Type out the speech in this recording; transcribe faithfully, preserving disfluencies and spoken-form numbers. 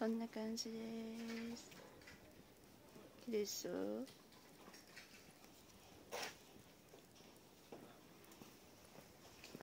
こんな感じです。いいでしょ。